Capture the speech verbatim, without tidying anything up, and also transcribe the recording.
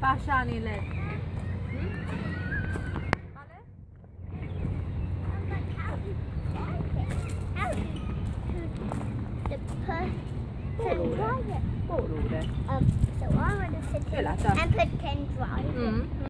ဘာရှာနေလဲဟမ်ဘာလဲ The person drive it. Oh, Um, so I want to sit Kyllä, and put can drive it.